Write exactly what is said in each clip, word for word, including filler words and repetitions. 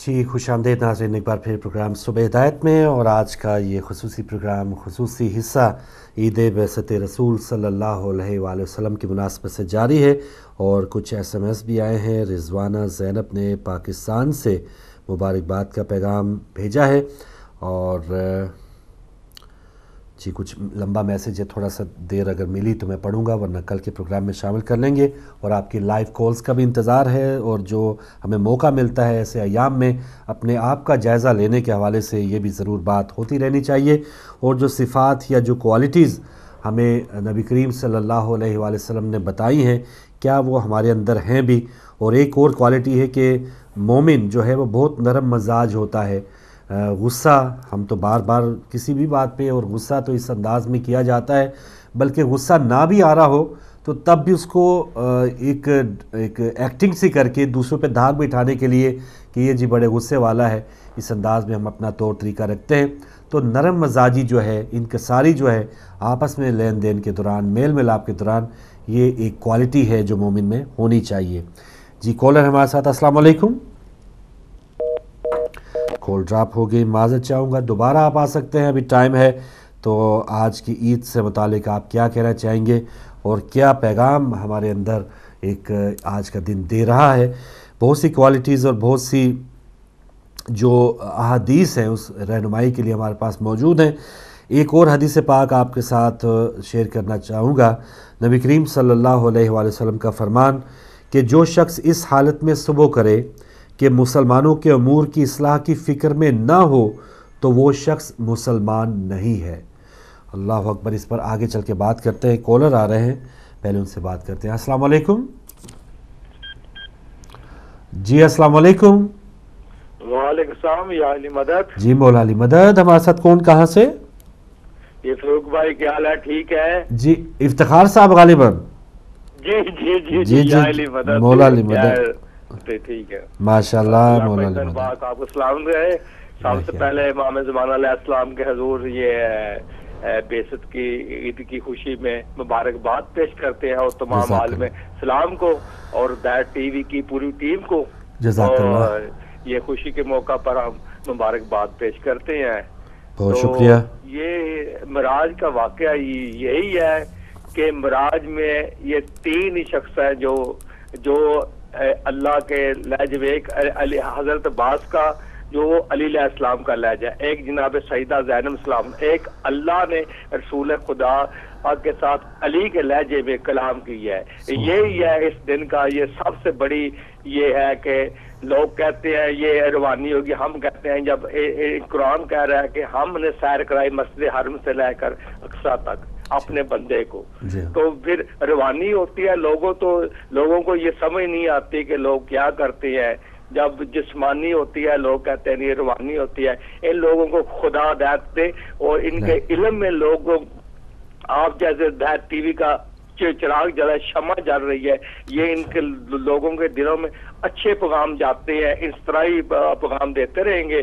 जी खुश आमदीद नाज़रीन, एक बार फिर प्रोग्राम सुबह हिदायत में, और आज का ये खुसूसी प्रोग्राम खुसूसी हिस्सा ईद बअसत रसूल सल्लल्लाहु अलैहि वसल्लम की मुनासबत से जारी है। और कुछ एस एम एस भी आए हैं। रिजवाना ज़ैनब ने पाकिस्तान से मुबारकबाद का पैगाम भेजा है, और जी कुछ लंबा मैसेज है, थोड़ा सा देर अगर मिली तो मैं पढ़ूंगा, वरना कल के प्रोग्राम में शामिल कर लेंगे। और आपकी लाइव कॉल्स का भी इंतज़ार है, और जो हमें मौका मिलता है ऐसे अयाम में अपने आप का जायज़ा लेने के हवाले से ये भी ज़रूर बात होती रहनी चाहिए। और जो सिफ़ात या जो क्वालिटीज़ हमें नबी करीम सल्लल्लाहु अलैहि वसल्लम ने बताई हैं, क्या वो हमारे अंदर हैं भी। और एक और क्वालिटी है कि मोमिन जो है वो बहुत नरम मजाज होता है। गुस्सा, हम तो बार बार किसी भी बात पे, और गुस्सा तो इस अंदाज में किया जाता है, बल्कि गुस्सा ना भी आ रहा हो तो तब भी उसको एक एक एक्टिंग सी करके दूसरों पे दाग बिठाने के लिए कि ये जी बड़े गुस्से वाला है, इस अंदाज में हम अपना तौर तरीका रखते हैं। तो नरम मजाजी जो है, इनकसारी जो है आपस में लेन देन के दौरान, मेल मिलाप के दौरान, ये एक क्वालिटी है जो मोमिन में होनी चाहिए। जी कॉलर हमारे साथ, अस्सलाम वालेकुम। कॉल ड्रॉप हो गई, माज़रत चाहूँगा, दोबारा आप आ सकते हैं, अभी टाइम है। तो आज की ईद से मुतालिक आप क्या कहना चाहेंगे, और क्या पैगाम हमारे अंदर एक आज का दिन दे रहा है। बहुत सी क्वालिटीज़ और बहुत सी जो अहादीस हैं उस रहनुमाई के लिए हमारे पास मौजूद हैं। एक और हदीस पाक आपके साथ शेयर करना चाहूँगा। नबी करीम सल्लल्लाहु अलैहि वसल्लम का फरमान कि जो शख्स इस हालत में सुबह करे कि मुसलमानों के अमूर की इस्लाह की फ़िक्र में ना हो, तो वो शख्स मुसलमान नहीं है। अल्लाह अकबर। इस पर आगे चल के बात करते हैं। कॉलर आ रहे हैं, पहले उनसे बात करते हैं। अस्सलाम वालेकुम। जी अस्सलाम वालेकुम। वालेकुम सलाम या अली मदद। जी मौला अली मदद। हमारे साथ कौन, कहाँ से? ये फरूक भाई, क्या हाल है? ठीक है जी। इफ्तिखार साहब गालिबन। जी जी जी जी जी, जी मौला अली मदद। ठीक है, माशाल्लाह मौला अली मदद। आपको सलाम रहे। सबसे पहले इमाम ज़मान अलैहिस्सलाम के हुजूर ये बेसत की ईद की खुशी में मुबारकबाद पेश करते हैं, और तमाम आलम इस्लाम को और दैट टीवी की पूरी टीम को और ये खुशी के मौका पर हम मुबारकबाद पेश करते हैं। बहुत तो शुक्रिया। ये मिराज का वाकया यही है कि मिराज में ये तीन ही शख्स है जो जो अल्लाह के लहजे, एक हजरत अब्बास का जो अली अलैहिस्सलाम का लहजा, एक जनाब सईदा ज़ैनब सलाम, एक अल्लाह ने रसूल खुदा के साथ अली के लहजे में कलाम किया है। यही है इस दिन का ये सबसे बड़ी ये है कि लोग कहते हैं ये रवानी होगी, हम कहते हैं जब कुरान कह रहा है कि हमने सैर कराई मस्जिद हरम से लेकर अक्सा तक अपने बंदे को, तो फिर रवानी होती है। लोगों तो लोगों को ये समझ नहीं आती कि लोग क्या करते हैं। जब जिस्मानी होती है लोग कहते हैं ये रवानी होती है। इन लोगों को खुदा देते, और इनके इल्म में लोगों, आप जैसे दैट टीवी का चिराग जला, शमा जल रही है, ये इनके लोगों के दिलों में अच्छे पैगाम जाते हैं। इस तरह ही पैगाम देते रहेंगे।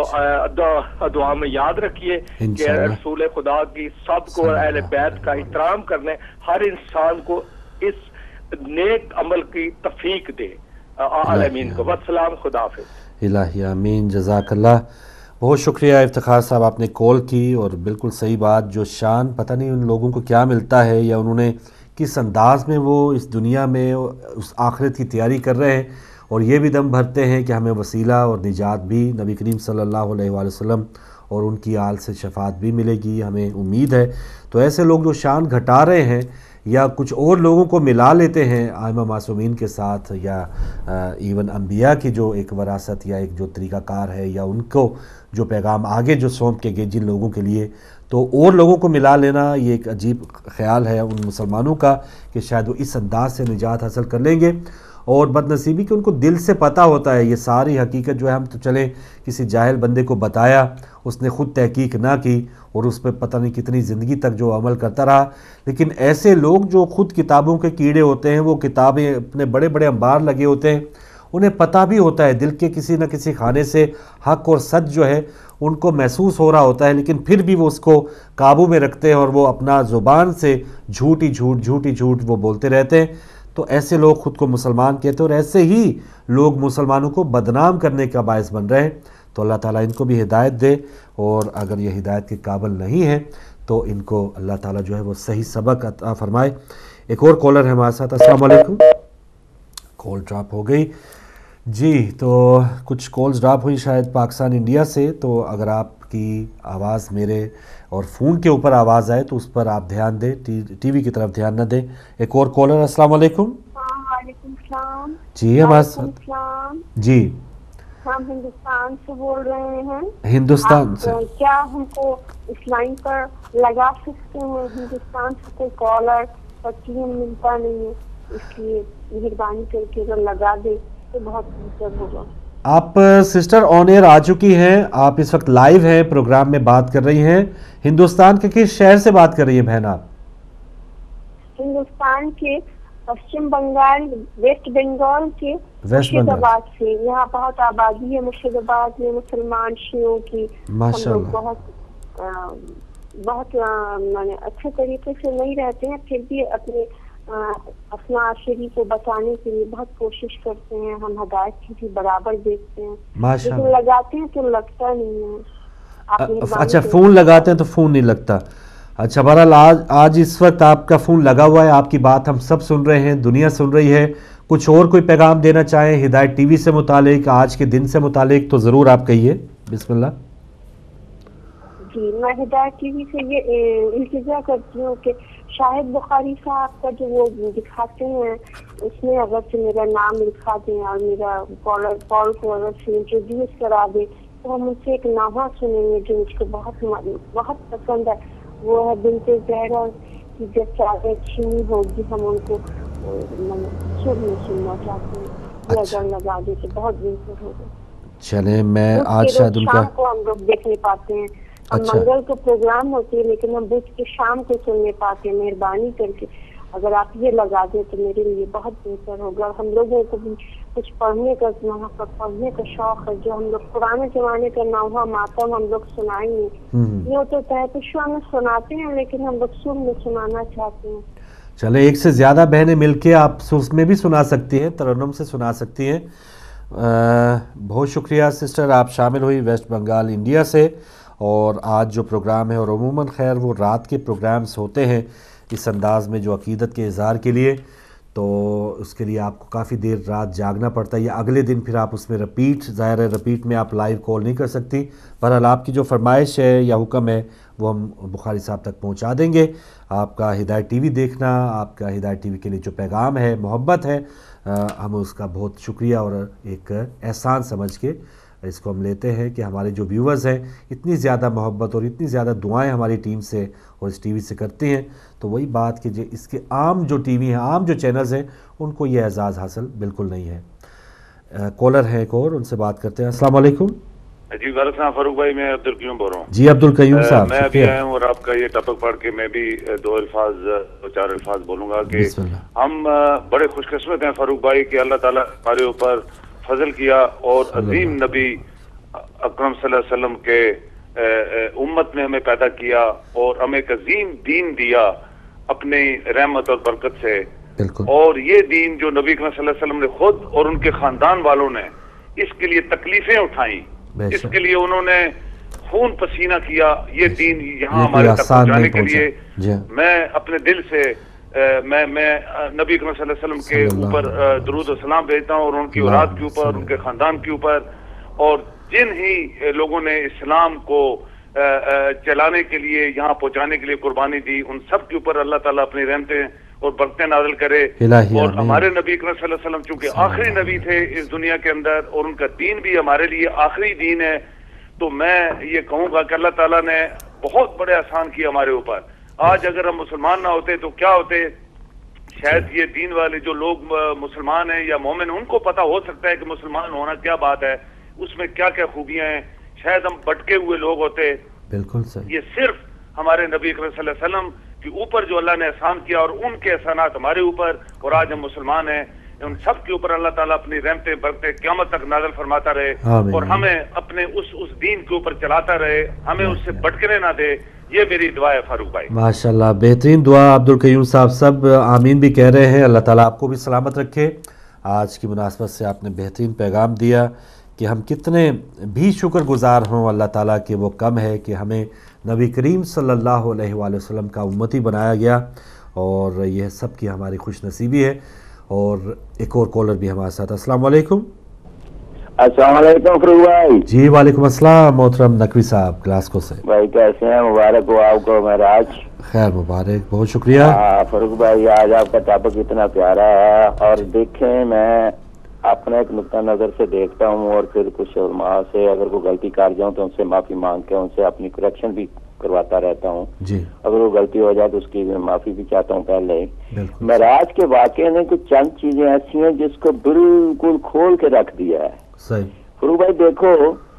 तो दुआ में याद रखिए कि रसूल खुदा की सबको अहले बैत का एहतराम करने, हर इंसान को इस नेक अमल की तौफीक दे आमीन को। वस्सलाम, खुदा हाफिज़। इलाही आमीन, जज़ाकल्लाह। बहुत शुक्रिया इफ्तिखार साहब, आपने कॉल की, और बिल्कुल सही बात। जो शान पता नहीं उन लोगों को क्या मिलता है, या उन्होंने किस अंदाज में वो इस दुनिया में उस आखिरत की तैयारी कर रहे हैं, और ये भी दम भरते हैं कि हमें वसीला और निजात भी नबी करीम सल्लल्लाहु अलैहि वसल्लम और उनकी आल से शफात भी मिलेगी, हमें उम्मीद है। तो ऐसे लोग जो शान घटा रहे हैं या कुछ और लोगों को मिला लेते हैं आइमा मासूमीन के साथ, या इवन अम्बिया की जो एक वरासत या एक जो तरीक़ाकार है, या उनको जो पैगाम आगे जो सौंप के गए जिन लोगों के लिए, तो और लोगों को मिला लेना ये एक अजीब ख्याल है उन मुसलमानों का कि शायद वो इस अंदाज से निजात हासिल कर लेंगे। और बदनसीबी कि उनको दिल से पता होता है ये सारी हकीकत जो है, हम तो चले किसी जाहिल बंदे को बताया, उसने ख़ुद तहकीक ना की, और उस पर पता नहीं कितनी ज़िंदगी तक जो अमल करता रहा। लेकिन ऐसे लोग जो ख़ुद किताबों के कीड़े होते हैं, वो किताबें अपने बड़े बड़े अंबार लगे होते हैं, उन्हें पता भी होता है दिल के किसी न किसी खाने से हक़ और सच जो है उनको महसूस हो रहा होता है, लेकिन फिर भी वो उसको काबू में रखते हैं, और वो अपना ज़ुबान से झूठी झूठ झूठी झूठ वो बोलते रहते हैं। تو ایسے لوگ خود کو مسلمان کہتے ہیں اور ایسے ہی لوگ مسلمانوں کو بدنام کرنے کا باعث بن رہے ہیں. تو اللہ تعالیٰ ان کو بھی ہدایت دے, اور اگر یہ ہدایت کے قابل نہیں ہیں تو ان کو اللہ تعالیٰ جو ہے وہ صحیح سبق عطا فرمائے. ایک اور کالر ہے ہمارے ساتھ. السلام علیکم. کال ڈراپ ہو گئی جی. تو کچھ کالز ڈراپ ہوئی شاید پاکستان انڈیا سے, تو اگر آپ کی آواز میرے اور فون کے اوپر آواز آئے تو اس پر آپ دھیان دیں, ٹی وی کی طرف دھیان نہ دیں. ایک اور کالر. السلام علیکم. وعلیکم السلام. جی ہمارے ساتھ. جی ہم ہندوستان سے بول رہے ہیں. ہندوستان سے کیا ہم کو اس لائن پر لگا سکتے ہیں؟ ہندوستان سے کوئی کالر پچیس ملتا نہیں ہے, اس لیے مہربانی کر کے اگر لگا دے تو بہت بہتر ہوگا. آپ سسٹر آن ایئر آ چکی ہیں, آپ اس وقت لائیو ہیں, پروگرام میں بات کر رہی ہیں. ہندوستان کے کس شہر سے بات کر رہی ہیں بہن آپ؟ ہندوستان کے پشچم بنگال ویسٹ بنگال کے مرشد آباد سے. یہاں بہت آبادی ہے مرشد آباد میں مسلمان شیعوں کی. ماشاء اللہ. بہت بہت اچھے طریقے سے نہیں رہتے ہیں, پھر بھی اپنے اپنا شریف کو بچانے کے لیے بہت کوشش کرتے ہیں. ہم ہدایت کی بھی برابر دیکھتے ہیں, لیکن لگاتے ہیں تو لگتا نہیں ہے. اچھا فون لگاتے ہیں تو فون نہیں لگتا. اچھا بہرحال آج آج اس وقت آپ کا فون لگا ہوا ہے, آپ کی بات ہم سب سن رہے ہیں, دنیا سن رہی ہے. کچھ اور کوئی پیغام دینا چاہیں ہدایت ٹی وی سے متعلق, آج کے دن سے متعلق, تو ضرور آپ کہیے. بسم اللہ. جی میں ہدایت ٹی وی سے یہ التجا کرتی ہوں کہ شاہد بخاری صاحب کا جو وہ دکھاتے ہیں اس میں اگر سے میرا نام لکھا دیں اور میرا کالر کال کو اگر سے انٹروڈیوس کرا دیں تو ہم ان سے ایک نامہ سنیں گے جو مجھ کو بہت بہت پسند ہے. وہ ہے بنت زہرا کی جب چادر چھینی ہوگی, ہم ان کو سر میں سننا چاہتے ہیں. اگر لگا دے تو بہت بہتر ہوگا. چلیں میں آج شاید ان کا شام کو ہم لوگ دیکھ نہیں پاتے ہیں. ہم منگل کو پروگرام ہوتے ہیں لیکن ہم بدھ کے شام کو سننے پاتے ہیں. مہربانی کر کے اگر آپ یہ لگا دیں تو میرے لیے بہت بہتر ہوگا. ہم لوگوں کو بھی کچھ پڑھنے کا پڑھنے کا شوق ہے, جو ہم لوگ پرانے زمانے کا نوحہ ماتم ہم لوگ سنائیں گے. یہ تو تحت شعا میں سناتے ہیں لیکن ہم لوگ سر میں سنانا چاہتے ہیں. چلے ایک سے زیادہ بہنیں مل کے آپ سر میں بھی سنا سکتی ہیں, ترنم سے سنا سکتی ہیں. بہت شکریہ سسٹر, آپ شامل ہوئی ویسٹ بنگال انڈیا سے. اور آج جو پروگرام ہے, اور عموماً خیر وہ رات کے پروگرامز ہوتے ہیں اس انداز میں جو عقیدت کے اظہار کے لیے, تو اس کے لیے آپ کو کافی دیر رات جاگنا پڑتا ہے, یا اگلے دن پھر آپ اس میں رپیٹ, ظاہر ہے رپیٹ میں آپ لائیو کال نہیں کر سکتی. بہرحال آپ کی جو فرمائش ہے یا حکم ہے وہ ہم بخاری صاحب تک پہنچا دیں گے. آپ کا ہدایت ٹی وی دیکھنا, آپ کا ہدایت ٹی وی کے لیے جو پیغام ہے, محبت ہے, ہم اس کا بہت شکریہ اور ایک احسان سمجھ کے اس کو ہم لیتے ہیں کہ ہمارے جو ویورز ہیں اتنی زیادہ محبت اور اتنی زیادہ دعائیں ہماری ٹیم سے اور اس ٹی وی سے کرتے ہیں. تو وہی بات کہ جو اس کے عام جو ٹی وی ہیں, عام جو چینلز ہیں, ان کو یہ اعزاز حاصل بالکل نہیں ہے. کالر ہے ایک اور, ان سے بات کرتے ہیں. السلام علیکم. جی وعلیکم السلام فاروق بھائی, میں عبد القیوم بول رہا ہوں. جی عبد القیوم صاحب, میں ابھی آیا ہوں اور آپ کا یہ ٹاپک پڑھ کے میں بھی دو الفاظ دو چار الفاظ بولوں گا کہ ہم بڑے خوش قسمت ہیں فاروق بھائی کہ اللہ تعالیٰ ہمارے اوپر فضل کیا اور عظیم نبی اکرم صلی اللہ علیہ وسلم کے امت میں ہمیں پیدا کیا اور ہمیں ایک عظیم دین دیا اپنی رحمت اور برکت سے. اور یہ دین جو نبی اکرم صلی اللہ علیہ وسلم نے خود اور ان کے خاندان والوں نے اس کے لیے تکلیفیں اٹھائیں, اس کے لیے انہوں نے خون پسینہ کیا, یہ دین یہاں ہمارے تک پہنچانے کے لیے میں اپنے دل سے میں میں نبی اکرم صلی اللہ علیہ وسلم کے اوپر درود و سلام بھیجتا ہوں, اور ان کی اولاد کے اوپر, ان کے خاندان کے اوپر, اور جن ہی لوگوں نے اسلام کو چلانے کے لیے یہاں پہنچانے کے لیے قربانی دی, ان سب کے اوپر اللہ تعالیٰ اپنی رحمتیں اور برکتیں نازل کرے. اور ہمارے نبی اکرم صلی اللہ علیہ وسلم چونکہ آخری نبی تھے اس دنیا کے اندر, اور ان کا دین بھی ہمارے لیے آخری دین ہے, تو میں یہ کہوں گا کہ اللہ تعالیٰ نے بہت بڑے احسان کیے ہمارے اوپر. آج اگر ہم مسلمان نہ ہوتے تو کیا ہوتے, شاید یہ دین والے جو لوگ مسلمان ہیں یا مومن, ان کو پتہ ہو سکتا ہے کہ مسلمان ہونا کیا بات ہے, اس میں کیا کیا خوبیاں ہیں, شاید ہم بٹکے ہوئے لوگ ہوتے. بالکل صحیح. یہ صرف ہمارے نبی اکرم صلی اللہ علیہ وسلم کے اوپر جو اللہ نے احسان کیا اور ان کے احسانات ہمارے اوپر, اور آج ہم مسلمان ہیں, ان سب کے اوپر اللہ تعالیٰ اپنی رحمتیں برکتیں قیامت تک نازل فرماتا رہے اور ہمیں اپنے اس اس دین کے اوپر چلاتا رہے, ہمیں اس سے بھٹکنے نہ دے. یہ میری دعا ہے فاروق بھائی. ماشاءاللہ, بہترین دعا. عبدالقیوم صاحب سب آمین بھی کہہ رہے ہیں. اللہ تعالیٰ آپ کو بھی سلامت رکھے. آج کی مناسبت سے آپ نے بہترین پیغام دیا کہ ہم کتنے بھی شکر گزار ہوں اللہ تعالیٰ کہ وہ کم ہے کہ ہمیں نبی کریم صلی اللہ علیہ وآلہ وسلم کا امتی بنایا گیا, اور یہ سب کی ہماری خوش نصیبی ہے. اور ایک اور کالر بھی ہمارے ساتھ. السلام علیکم. السلام علیکم فروغ بھائی. جی وعلیکم السلام. محترم نقوی صاحب گلاسکو سے. بھائی کیسے ہیں؟ مبارک ہو آپ کو معراج. خیر مبارک, بہت شکریہ. فروغ بھائی آج آپ کا ٹاپک اتنا پیارا ہے, اور دیکھیں میں اپنا ایک نقطہ نظر سے دیکھتا ہوں اور پھر کچھ علماء سے اگر کوئی غلطی کر جاؤں تو ان سے معافی مانگ کے ان سے اپنی کریکشن بھی کرواتا رہتا ہوں جی. اگر وہ غلطی ہو جائے تو اس کی معافی بھی چاہتا ہوں پہلے. معراج کے واقعے نے کچھ چند چیزیں ایسی ہیں جس کو بالکل کھول کے رکھ دیا ہے. صحیح فروغ بھائی دیکھو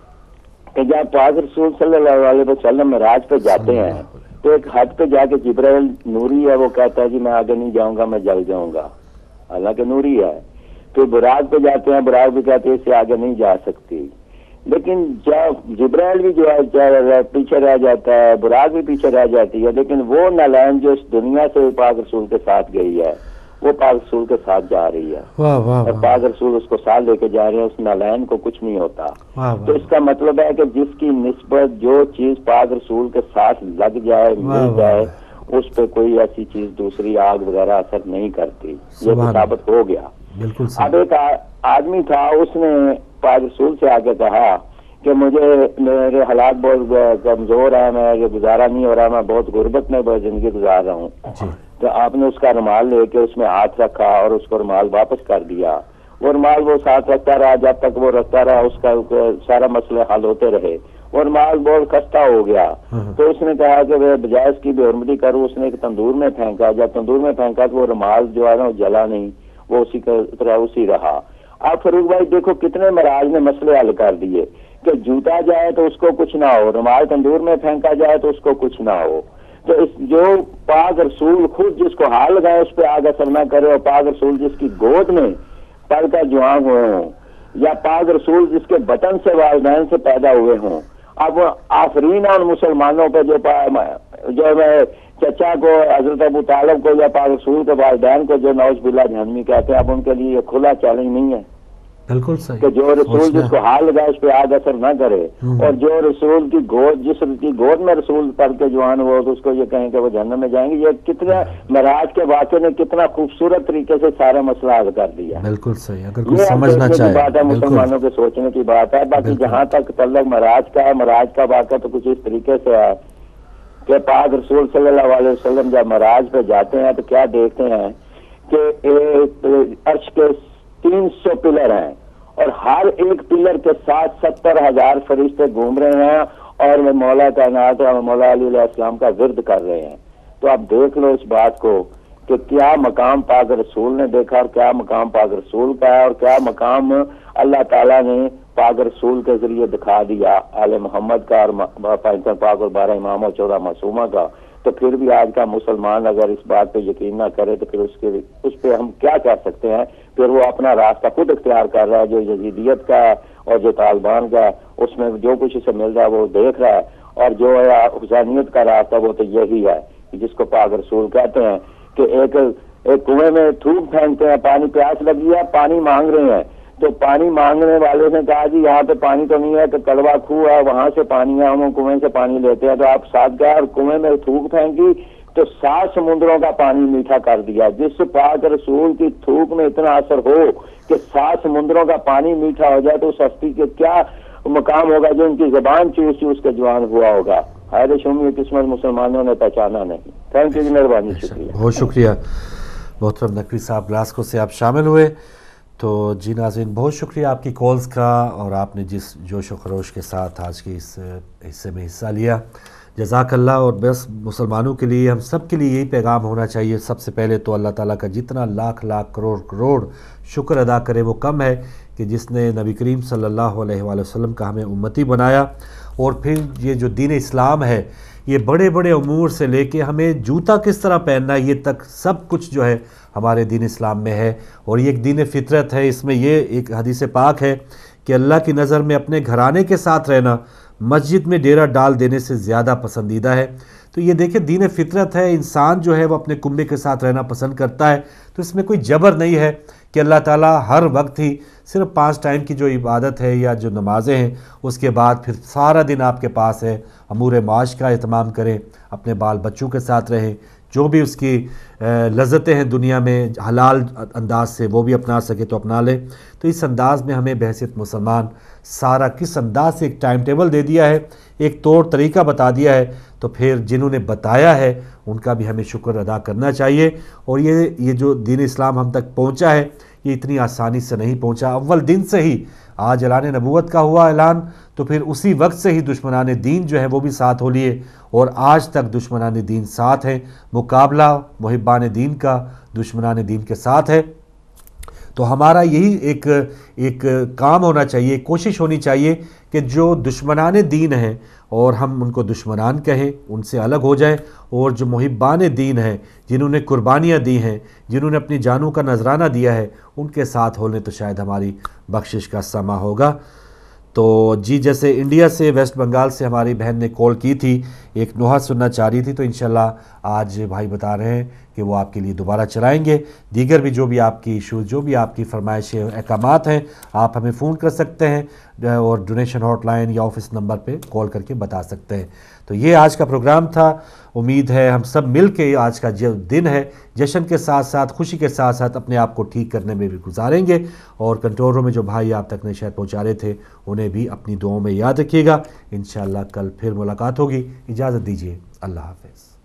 کہ جب پاک رسول صلی اللہ علیہ وسلم معراج پہ جاتے ہیں تو ایک حد پہ جا کے جبرائیل نوری ہے, وہ کہتا ہے کہ میں آگے نہیں جاؤں گا, میں جل جاؤں گا, حالانکہ نوری ہے. تو براق پہ جاتے ہیں, براق بھی کہتے ہیں اس سے آگے نہیں جا سکتی. لیکن جب جبرائیل بھی جو ہے پیچھے رہ جاتا ہے, براق بھی پیچھے رہ جاتی ہے, لیکن وہ نالین جو اس دنیا سے پاک رسول کے ساتھ گئی ہے وہ پاک رسول کے ساتھ جا رہی ہے, اور پاک رسول اس کو ساتھ لے کے جا رہے ہیں. اس نالین کو کچھ نہیں ہوتا. تو اس کا مطلب ہے کہ جس کی نسبت جو چیز پاک رسول کے ساتھ لگ جائے, مل جائے, اس پہ کوئی ایسی چیز دوسری آگ وغیرہ اثر نہیں کرتی. یہ ثابت ہو گیا. اب ایک آدمی تھا, اس نے پاک رسول سے آگے کہا کہ مجھے میرے حالات بہت کمزور ہیں, میں گزارا نہیں ہو رہا, میں بہت غربت میں بہت زندگی گزار رہا ہوں. تو آپ نے اس کا رومال لے کے اس میں ہاتھ رکھا اور اس کو رومال واپس کر دیا. وہ رومال وہ ساتھ رکھتا رہا, جب تک وہ رکھتا رہا اس کا سارا مسئلے حل ہوتے رہے. وہ رومال بہت خستہ ہو گیا. تو اس نے کہا کہ وہ بجائے اس کی بے حرمتی کروں, اس نے ایک تندور میں پھینکا. جب تندور میں پھینکا تو وہ رومال جو ہے نا وہ جلا نہیں, وہ اسی کا طرح اسی رہا. آپ فروغ بھائی دیکھو کتنے معراج نے مسئلے حل کر دیے کہ جوتا جائے تو اس کو کچھ نہ ہو, رومال تندور میں پھینکا جائے تو اس کو کچھ نہ ہو. تو اس جو پاک رسول خود جس کو ہاتھ لگائے اس پہ آگ اثر نہ کرے, اور پاک رسول جس کی گود میں پل کر جوان ہوئے ہوں, یا پاک رسول جس کے بطن سے والدین سے پیدا ہوئے ہوں. اب آفرین ان مسلمانوں پہ جو جو میں چچا کو حضرت ابو طالب کو یا پاک رسول کے والدین کو جو نوز باللہ جہنمی کہتے ہیں, اب ان کے لیے یہ کھلا چیلنج نہیں ہے بالکل صحیح کہ جو رسول جس کو ہاتھ لگائے اس پہ آگ اثر نہ کرے, اور جو رسول کی گود جس کی گود میں رسول پڑھ کے جوان ہو تو اس کو یہ کہیں کہ وہ جہنم میں جائیں گے. یہ کتنا معراج کے واقعے نے کتنا خوبصورت طریقے سے سارا مسئلہ حل کر دیا. بالکل صحیح, اگر کوئی سمجھنا چاہے بات ہے, مسلمانوں کے سوچنے کی بات ہے. باقی جہاں تک تعلق معراج کا ہے, معراج کا واقعہ تو کچھ اس طریقے سے ہے کہ پاک رسول صلی اللہ علیہ وسلم جب معراج پہ جاتے ہیں تو کیا دیکھتے ہیں کہ ایک عرش کے تین سو پلر ہیں, اور ہر ایک پلر کے ساتھ ستر ہزار فرشتے گھوم رہے ہیں, اور وہ مولا کائنات اور مولا علی علیہ السلام کا ورد کر رہے ہیں. تو آپ دیکھ لو اس بات کو کہ کیا مقام پاک رسول نے دیکھا, اور کیا مقام پاک رسول کا ہے, اور کیا مقام اللہ تعالیٰ نے پاک رسول کے ذریعے دکھا دیا آل محمد کا, اور پینسٹھ پاک اور بارہ امام اور چودہ معصومہ کا. تو پھر بھی آج کا مسلمان اگر اس بات پہ یقین نہ کرے تو پھر اس کے اس پہ ہم کیا کر سکتے ہیں. پھر وہ اپنا راستہ خود اختیار کر رہا ہے, جو یزیدیت کا اور جو طالبان کا, اس میں جو کچھ اسے مل رہا ہے وہ دیکھ رہا ہے. اور جو ہے حسینیت کا راستہ وہ تو یہی ہے جس کو پاک رسول کہتے ہیں کہ ایک ایک کنویں میں تھوک پھینکتے ہیں, پانی پیاس لگی ہے, پانی مانگ رہے ہیں. تو پانی مانگنے والے نے کہا جی یہاں پہ پانی تو نہیں ہے, کہ کڑوا کھو ہے وہاں سے پانی ہے, ہم کنویں سے پانی لیتے ہیں. تو آپ ساتھ گئے اور کنویں میں تھوک پھینکی تو سات سمندروں کا پانی میٹھا کر دیا. جس پاک رسول کی تھوک میں اتنا اثر ہو کہ سات سمندروں کا پانی میٹھا ہو جائے تو اس ہستی کے کیا مقام ہوگا جو ان کی زبان چوس چوس کے جوان ہوا ہوگا. حیر شومی قسمت مسلمانوں نے پہچانا نہیں. تھینک یو جی, مہربانی, شکریہ, بہت شکریہ. محترم نقوی صاحب گلاسکو سے آپ شامل ہوئے. تو جی ناظرین بہت شکریہ آپ کی کالز کا, اور آپ نے جس جوش و خروش کے ساتھ آج کے اس حصے میں حصہ لیا, جزاک اللہ. اور بس مسلمانوں کے لیے, ہم سب کے لیے یہی پیغام ہونا چاہیے. سب سے پہلے تو اللہ تعالیٰ کا جتنا لاکھ لاکھ کروڑ کروڑ شکر ادا کرے وہ کم ہے کہ جس نے نبی کریم صلی اللہ علیہ وآلہ وسلم کا ہمیں امتی بنایا, اور پھر یہ جو دین اسلام ہے یہ بڑے بڑے امور سے لے کے ہمیں جوتا کس طرح پہننا ہے یہ تک سب کچھ جو ہے ہمارے دین اسلام میں ہے. اور یہ ایک دین فطرت ہے. اس میں یہ ایک حدیث پاک ہے کہ اللہ کی نظر میں اپنے گھرانے کے ساتھ رہنا مسجد میں ڈیرا ڈال دینے سے زیادہ پسندیدہ ہے. تو یہ دیکھیں دین فطرت ہے. انسان جو ہے وہ اپنے کنبے کے ساتھ رہنا پسند کرتا ہے. تو اس میں کوئی جبر نہیں ہے کہ اللہ تعالیٰ ہر وقت ہی صرف پانچ ٹائم کی جو عبادت ہے یا جو نمازیں ہیں اس کے بعد پھر سارا دن آپ کے پاس ہے. امور معاش کا اہتمام کریں, اپنے بال بچوں کے ساتھ رہیں, جو بھی اس کی لذتیں ہیں دنیا میں حلال انداز سے وہ بھی اپنا سکے تو اپنا لے. تو اس انداز میں ہمیں بحیثیت مسلمان سارا کس انداز سے ایک ٹائم ٹیبل دے دیا ہے, ایک طور طریقہ بتا دیا ہے. تو پھر جنہوں نے بتایا ہے ان کا بھی ہمیں شکر ادا کرنا چاہیے. اور یہ یہ جو دین اسلام ہم تک پہنچا ہے یہ اتنی آسانی سے نہیں پہنچا. اول دن سے ہی آج اعلان نبوت کا ہوا اعلان تو پھر اسی وقت سے ہی دشمنان دین جو ہے وہ بھی ساتھ ہو لیے اور آج تک دشمنان دین ساتھ ہیں. مقابلہ محبان دین کا دشمنان دین کے ساتھ ہے. تو ہمارا یہی ایک ایک کام ہونا چاہیے, کوشش ہونی چاہیے کہ جو دشمنان دین ہیں اور ہم ان کو دشمنان کہیں, ان سے الگ ہو جائیں, اور جو محبان دین ہیں جنہوں نے قربانیاں دی ہیں, جنہوں نے اپنی جانوں کا نذرانہ دیا ہے, ان کے ساتھ ہولیں تو شاید ہماری بخشش کا سما ہوگا. تو جی جیسے انڈیا سے ویسٹ بنگال سے ہماری بہن نے کال کی تھی, ایک نوحہ سننا چاہ رہی تھی, تو انشاءاللہ آج بھائی بتا رہے ہیں کہ وہ آپ کے لیے دوبارہ چلائیں گے. دیگر بھی جو بھی آپ کی ایشوز, جو بھی آپ کی فرمائشیں احکامات ہیں, آپ ہمیں فون کر سکتے ہیں اور ڈونیشن ہاٹ لائن یا آفس نمبر پہ کال کر کے بتا سکتے ہیں. تو یہ آج کا پروگرام تھا. امید ہے ہم سب مل کے آج کا جو دن ہے جشن کے ساتھ ساتھ خوشی کے ساتھ ساتھ اپنے آپ کو ٹھیک کرنے میں بھی گزاریں گے. اور کنٹرول روم میں جو بھائی آپ تک نشید پہنچا رہے تھے انہیں بھی اپنی دعاؤں میں یاد رکھیے گا. انشاءاللہ کل پھر ملاقات ہوگی. اجازت دیجیے, اللہ حافظ.